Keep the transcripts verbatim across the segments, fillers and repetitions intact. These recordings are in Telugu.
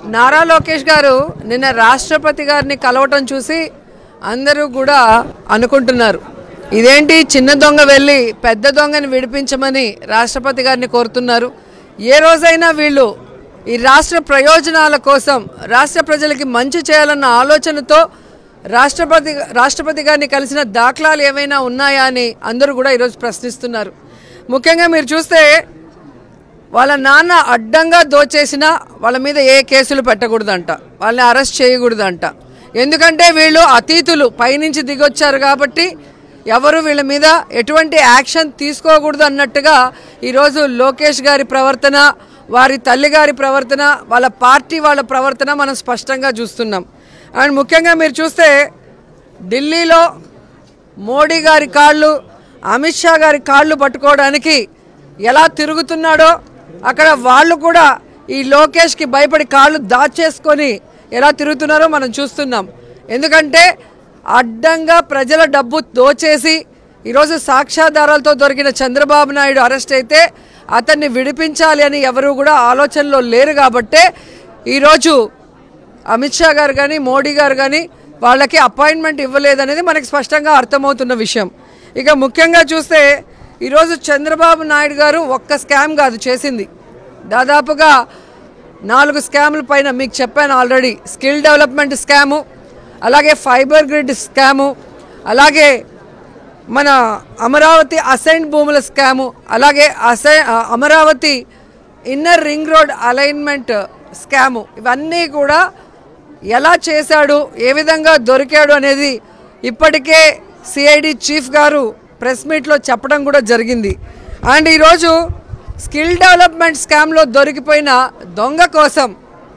నారా లోకేష్ గారు నిన్న రాష్ట్రపతి గారిని కలవటం చూసి అందరూ కూడా అనుకుంటున్నారు, ఇదేంటి చిన్న దొంగ వెళ్ళి పెద్ద దొంగని విడిపించమని రాష్ట్రపతి గారిని కోరుతున్నారు. ఏ రోజైనా వీళ్ళు ఈ రాష్ట్ర ప్రయోజనాల కోసం రాష్ట్ర ప్రజలకి మంచి చేయాలన్న ఆలోచనతో రాష్ట్రపతి రాష్ట్రపతి గారిని కలిసిన దాఖలాలు ఏమైనా ఉన్నాయా అని అందరూ కూడా ఈరోజు ప్రశ్నిస్తున్నారు. ముఖ్యంగా మీరు చూస్తే వాళ్ళ నాన్న అడ్డంగా దోచేసిన వాళ్ళ మీద ఏ కేసులు పెట్టకూడదంట, వాళ్ళని అరెస్ట్ చేయకూడదంట. ఎందుకంటే వీళ్ళు అతీతులు, పైనుంచి దిగొచ్చారు కాబట్టి ఎవరు వీళ్ళ మీద ఎటువంటి యాక్షన్ తీసుకోకూడదు అన్నట్టుగా ఈరోజు లోకేష్ గారి ప్రవర్తన, వారి తల్లి గారి ప్రవర్తన, వాళ్ళ పార్టీ వాళ్ళ ప్రవర్తన మనం స్పష్టంగా చూస్తున్నాం. అండ్ ముఖ్యంగా మీరు చూస్తే ఢిల్లీలో మోడీ గారి కాళ్ళు, అమిత్ షా గారి కాళ్ళు పట్టుకోవడానికి ఎలా తిరుగుతున్నాడో అక్కడ వాళ్ళు కూడా ఈ లోకేష్కి భయపడి కాళ్ళు దాచేసుకొని ఎలా తిరుగుతున్నారో మనం చూస్తున్నాం. ఎందుకంటే అడ్డంగా ప్రజల డబ్బు దోచేసి ఈరోజు సాక్ష్యాధారాలతో దొరికిన చంద్రబాబు నాయుడు అరెస్ట్ అయితే అతన్ని విడిపించాలి అని ఎవరు కూడా ఆలోచనలో లేరు. కాబట్టే ఈరోజు అమిత్ షా గారు కానీ మోడీ గారు కానీ వాళ్ళకి అపాయింట్మెంట్ ఇవ్వలేదనేది మనకి స్పష్టంగా అర్థమవుతున్న విషయం. ఇక ముఖ్యంగా చూస్తే ఈరోజు చంద్రబాబు నాయుడు గారు ఒక్క స్కామ్ కాదు చేసింది, దాదాపుగా నాలుగు స్కాముల పైన మీకు చెప్పాను ఆల్రెడీ. స్కిల్ డెవలప్మెంట్ స్కాము, అలాగే ఫైబర్ గ్రిడ్ స్కాము, అలాగే మన అమరావతి అసైన్ భూముల స్కాము, అలాగే అసై Amaravati inner ring road alignment scam, ఇవన్నీ కూడా ఎలా చేశాడు, ఏ విధంగా దొరికాడు అనేది ఇప్పటికే సిఐడి చీఫ్ గారు ప్రెస్ మీట్లో చెప్పడం కూడా జరిగింది. అండ్ ఈరోజు స్కిల్ డెవలప్మెంట్ స్కామ్లో దొరికిపోయిన దొంగ కోసం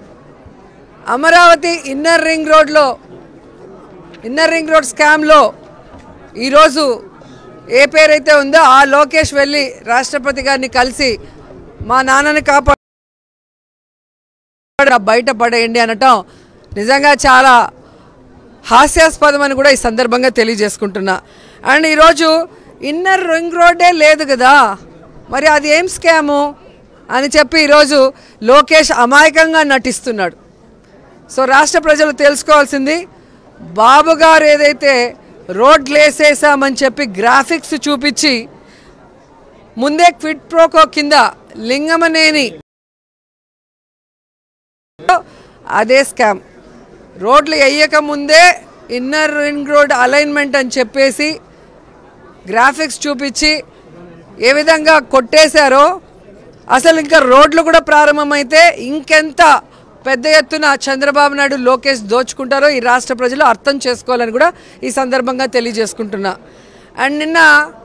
అమరావతి ఇన్నర్ రింగ్ రోడ్లో ఇన్నర్ రింగ్ రోడ్ స్కామ్లో ఈరోజు ఏ పేరైతే ఉందో ఆ లోకేష్ వెళ్ళి రాష్ట్రపతి గారిని కలిసి మా నాన్నని కాపాడ బయటపడేయండి అనటం నిజంగా చాలా హాస్యాస్పదం అని కూడా ఈ సందర్భంగా తెలియజేసుకుంటున్నా. అండ్ ఈరోజు ఇన్నర్ రింగ్ రోడ్డే లేదు కదా, మరి అది ఏం స్కాము అని చెప్పి ఈరోజు లోకేష్ అమాయకంగా నటిస్తున్నాడు. సో రాష్ట్ర ప్రజలు తెలుసుకోవాల్సింది, బాబు గారు ఏదైతే రోడ్లు వేసేసామని చెప్పి గ్రాఫిక్స్ చూపించి ముందే క్విడ్ ప్రోకో కింద లింగమనేని అదే స్కామ్. రోడ్లు వేయక ముందే ఇన్నర్ రింగ్ రోడ్ అలైన్మెంట్ అని చెప్పేసి గ్రాఫిక్స్ చూపించి ఏ విధంగా కొట్టేశారో, అసలు ఇంకా రోడ్లు కూడా ప్రారంభమైతే ఇంకెంత పెద్ద ఎత్తున చంద్రబాబు నాయుడు లోకేష్ దోచుకుంటారో ఈ రాష్ట్ర ప్రజలు అర్థం చేసుకోవాలని కూడా ఈ సందర్భంగా తెలియజేసుకుంటున్నా. అండ్ నిన్న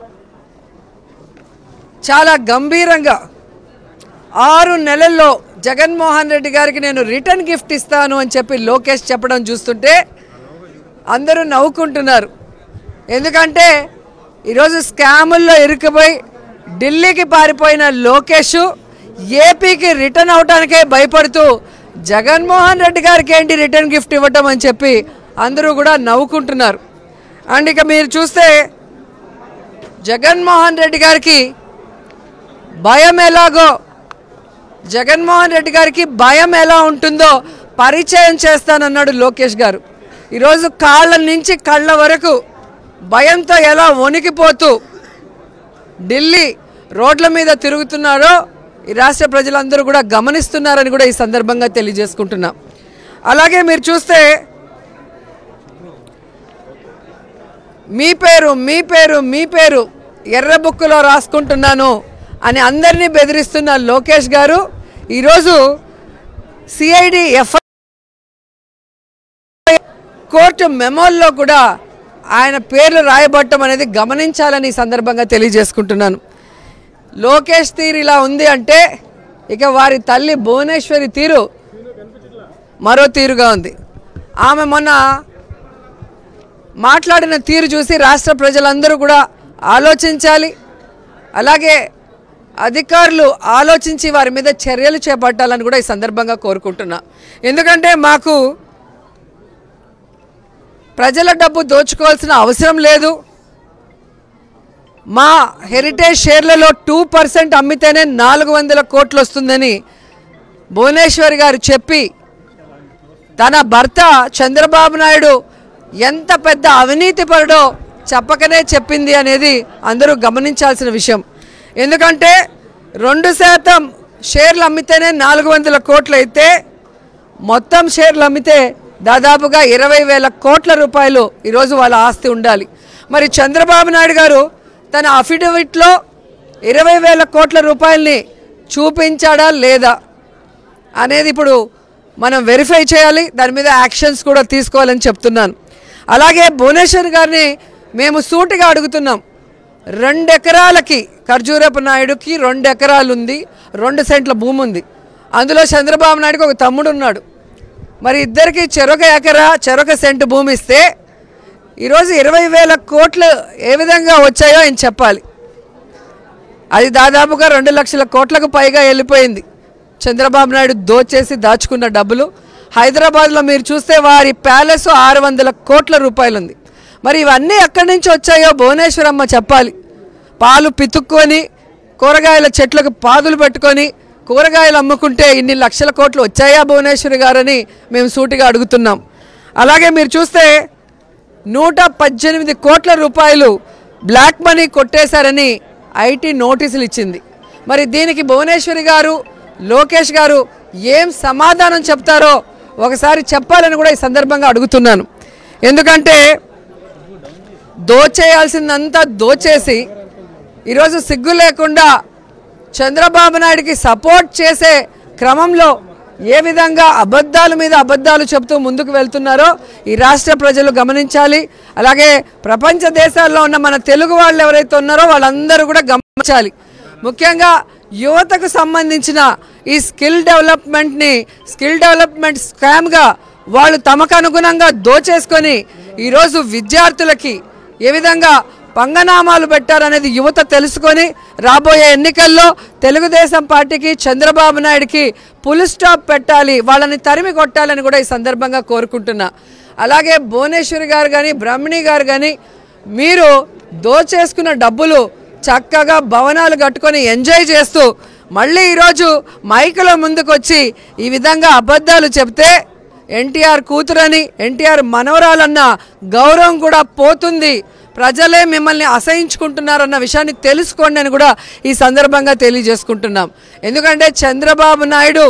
చాలా గంభీరంగా ఆరు నెలల్లో జగన్మోహన్ రెడ్డి గారికి నేను రిటర్న్ గిఫ్ట్ ఇస్తాను అని చెప్పి లోకేష్ చెప్పడం చూస్తుంటే అందరూ నవ్వుకుంటున్నారు. ఎందుకంటే ఈరోజు స్కాముల్లో ఇరుక్కుపోయి ఢిల్లీకి పారిపోయిన లోకేష్ ఏపీకి రిటర్న్ అవడానికే భయపడుతూ జగన్మోహన్ రెడ్డి గారికి ఏంటి రిటర్న్ గిఫ్ట్ ఇవ్వటం అని చెప్పి అందరూ కూడా నవ్వుకుంటున్నారు. అండ్ ఇక మీరు చూస్తే జగన్మోహన్ రెడ్డి గారికి భయం ఎలాగో, జగన్మోహన్ రెడ్డి గారికి భయం ఎలా ఉంటుందో పరిచయం చేస్తానన్నాడు లోకేష్ గారు. ఈరోజు కాళ్ళ నుంచి కళ్ళ వరకు భయంతో ఎలా వణికిపోతూ ఢిల్లీ రోడ్ల మీద తిరుగుతున్నారో ఈ రాష్ట్ర ప్రజలందరూ కూడా గమనిస్తున్నారని కూడా ఈ సందర్భంగా తెలియజేసుకుంటున్నాం. అలాగే మీరు చూస్తే మీ పేరు మీ పేరు మీ పేరు ఎర్ర బుక్కులో రాసుకుంటున్నాను అని అందరినీ బెదిరిస్తున్న లోకేష్ గారు ఈరోజు సిఐడి ఎఫ్ఐ కోర్టు మెమోల్లో కూడా ఆయన పేర్లు రాయబట్టం అనేది గమనించాలని ఈ సందర్భంగా తెలియజేసుకుంటున్నాను. లోకేష్ తీరు ఇలా ఉంది అంటే ఇక వారి తల్లి భువనేశ్వరి తీరు మరో తీరుగా ఉంది. ఆమె మొన్న మాట్లాడిన తీరు చూసి రాష్ట్ర ప్రజలందరూ కూడా ఆలోచించాలి. అలాగే అధికారులు ఆలోచించి వారి మీద చర్యలు చేపట్టాలని కూడా ఈ సందర్భంగా కోరుకుంటున్నా. ఎందుకంటే మాకు ప్రజల డబ్బు దోచుకోవాల్సిన అవసరం లేదు. మా హెరిటేజ్ షేర్లలో టూ పర్సెంట్ అమ్మితేనే నాలుగు వందల కోట్లు వస్తుందని భువనేశ్వర్ గారు చెప్పి తన భర్త చంద్రబాబు నాయుడు ఎంత పెద్ద అవినీతిపరుడో చెప్పకనే చెప్పింది అనేది అందరూ గమనించాల్సిన విషయం. ఎందుకంటే రెండు శాతం షేర్లు అమ్మితేనే నాలుగు వందల కోట్లు అయితే మొత్తం షేర్లు అమ్మితే దాదాపుగా ఇరవై వేల కోట్ల రూపాయలు ఈరోజు వాళ్ళ ఆస్తి ఉండాలి. మరి చంద్రబాబు నాయుడు గారు తన అఫిడవిట్లో ఇరవై వేల కోట్ల రూపాయలని చూపించాడా లేదా అనేది ఇప్పుడు మనం వెరిఫై చేయాలి. దాని మీద యాక్షన్స్ కూడా తీసుకోవాలని చెప్తున్నాను. అలాగే భువనేశ్వర్ గారిని మేము సూటిగా అడుగుతున్నాం. రెండు ఎకరాలకి ఖర్జూరపు నాయుడుకి రెండు ఎకరాలు ఉంది, రెండు సెంట్ల భూమి ఉంది. అందులో చంద్రబాబు నాయుడుకి ఒక తమ్ముడు ఉన్నాడు. మరి ఇద్దరికి చెరొక ఎకరా చెరొక సెంటు భూమి ఇస్తే ఈరోజు ఇరవై వేల కోట్లు ఏ విధంగా వచ్చాయో ఆయన చెప్పాలి. అది దాదాపుగా రెండు లక్షల కోట్లకు పైగా వెళ్ళిపోయింది. చంద్రబాబు నాయుడు దోచేసి దాచుకున్న డబ్బులు. హైదరాబాద్లో మీరు చూస్తే వారి ప్యాలెస్ ఆరు వందల కోట్ల రూపాయలు ఉంది. మరి ఇవన్నీ ఎక్కడి నుంచి వచ్చాయో భువనేశ్వరమ్మ చెప్పాలి. పాలు పితుక్కొని కూరగాయల చెట్లకు పాదులు పెట్టుకొని కూరగాయలు అమ్ముకుంటే ఇన్ని లక్షల కోట్లు వచ్చాయా భువనేశ్వరి గారని మేము సూటిగా అడుగుతున్నాం. అలాగే మీరు చూస్తే నూట పద్దెనిమిది కోట్ల రూపాయలు బ్లాక్ మనీ కొట్టేశారని ఐటీ నోటీసులు ఇచ్చింది. మరి దీనికి భువనేశ్వరి గారు లోకేష్ గారు ఏం సమాధానం చెప్తారో ఒకసారి చెప్పాలని కూడా ఈ సందర్భంగా అడుగుతున్నాను. ఎందుకంటే దోచేయాల్సిందంతా దోచేసి ఈరోజు సిగ్గు లేకుండా చంద్రబాబు నాయుడికి సపోర్ట్ చేసే క్రమంలో ఏ విధంగా అబద్ధాల మీద అబద్ధాలు చెప్తూ ముందుకు వెళ్తున్నారో ఈ రాష్ట్ర ప్రజలు గమనించాలి. అలాగే ప్రపంచ దేశాల్లో ఉన్న మన తెలుగు వాళ్ళు ఎవరైతే ఉన్నారో వాళ్ళందరూ కూడా గమనించాలి. ముఖ్యంగా యువతకు సంబంధించిన ఈ స్కిల్ డెవలప్మెంట్ని స్కిల్ డెవలప్మెంట్ స్కామ్గా వాళ్ళు తమకు అనుగుణంగా దోచేసుకొని ఈరోజు విద్యార్థులకి ఏ విధంగా పంగనామాలు పెట్టారనేది యువత తెలుసుకొని రాబోయే ఎన్నికల్లో తెలుగుదేశం పార్టీకి చంద్రబాబు నాయుడికి ఫుల్ స్టాప్ పెట్టాలి, వాళ్ళని తరిమి కొట్టాలని కూడా ఈ సందర్భంగా కోరుకుంటున్నా. అలాగే భువనేశ్వరి గారు కానీ బ్రహ్మణి గారు కానీ మీరు దోచేసుకున్న డబ్బులు చక్కగా భవనాలు కట్టుకొని ఎంజాయ్ చేస్తూ మళ్ళీ ఈరోజు మైకుల ముందుకు వచ్చి ఈ విధంగా అబద్ధాలు చెప్తే ఎన్టీఆర్ కూతురని ఎన్టీఆర్ మనవరాలన్న గౌరవం కూడా పోతుంది. ప్రజలే మిమ్మల్ని అసహించుకుంటున్నారన్న విషయాన్ని తెలుసుకోండి అని కూడా ఈ సందర్భంగా తెలియజేసుకుంటున్నాం. ఎందుకంటే చంద్రబాబు నాయుడు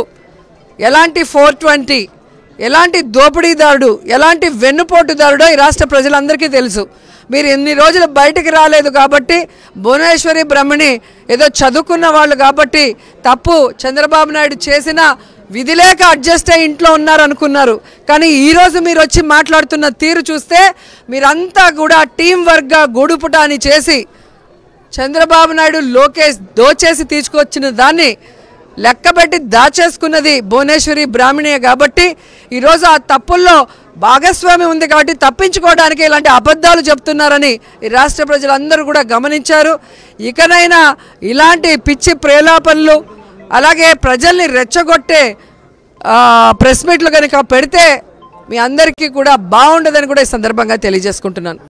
ఎలాంటి ఫోర్ ట్వంటీ ఎలాంటి దోపిడీదారుడు ఎలాంటి వెన్నుపోటుదారుడో ఈ రాష్ట్ర ప్రజలందరికీ తెలుసు. మీరు ఎన్ని రోజులు బయటికి రాలేదు కాబట్టి భువనేశ్వరి బ్రహ్మణి ఏదో చదువుకున్న వాళ్ళు కాబట్టి తప్పు చంద్రబాబు నాయుడు చేసిన విధి లేక అడ్జస్ట్ అయ్యి ఇంట్లో ఉన్నారనుకున్నారు. కానీ ఈరోజు మీరు వచ్చి మాట్లాడుతున్న తీరు చూస్తే మీరంతా కూడా టీం వర్క్గా గూడుపుటాని చేసి చంద్రబాబు నాయుడు లోకేష్ దోచేసి తీసుకొచ్చిన దాన్ని లెక్కబెట్టి దాచేసుకున్నది భువనేశ్వరి బ్రాహ్మణియే. కాబట్టి ఈరోజు ఆ తప్పుల్లో భాగస్వామి ఉంది కాబట్టి తప్పించుకోవడానికి ఇలాంటి అబద్ధాలు చెప్తున్నారని ఈ రాష్ట్ర ప్రజలందరూ కూడా గమనించారు. ఇకనైనా ఇలాంటి పిచ్చి ప్రేలాపనలు అలాగే ప్రజల్ని రెచ్చగొట్టే ప్రెస్ మీట్లు కనుక పెడితే మీ అందరికీ కూడా బాగుండదని కూడా ఈ సందర్భంగా తెలియజేసుకుంటున్నాను.